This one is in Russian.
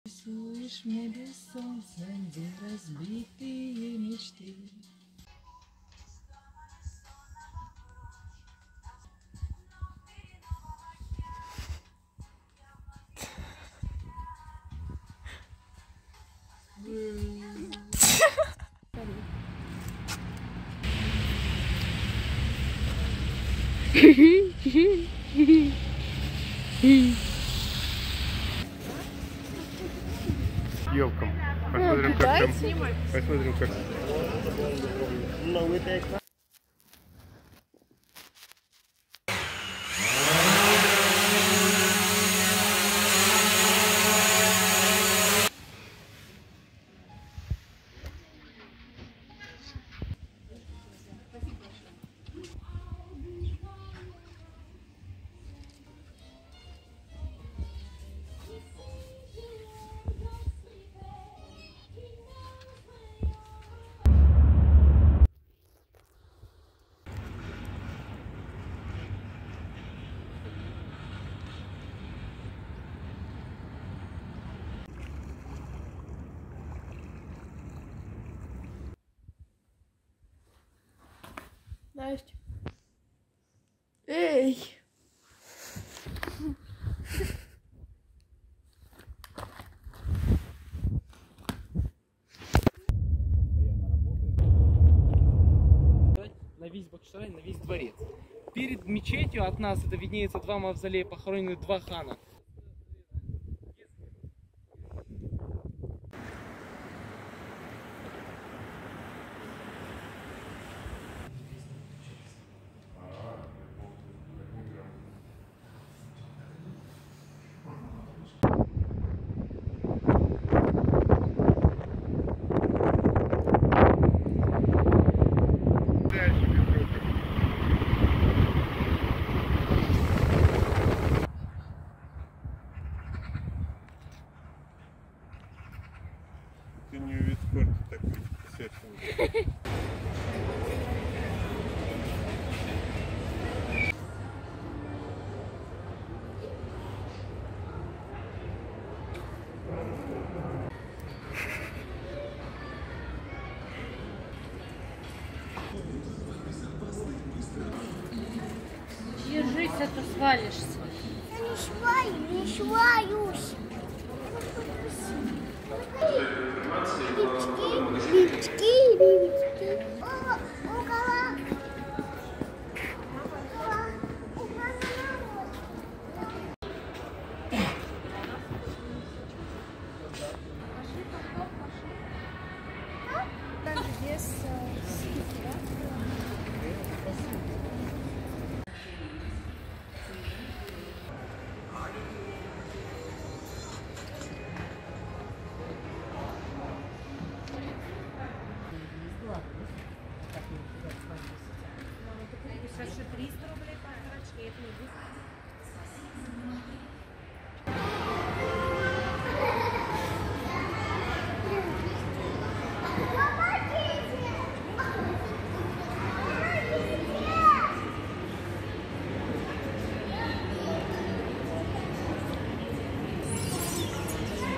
Рисуешь мне без солнца, где разбитые мечты. Елкам. Посмотрим, как там. Посмотрим, как. Настя. Эй! На весь Бахчисарай, на весь дворец. Перед мечетью от нас это виднеется два мавзолея, похоронены два хана. Ты не вид спорта такой, естественно. Держись, а то свалишься. Я не шваюсь. Липчки. Около. Сейчас 300 рублей по сорочке, это не будет.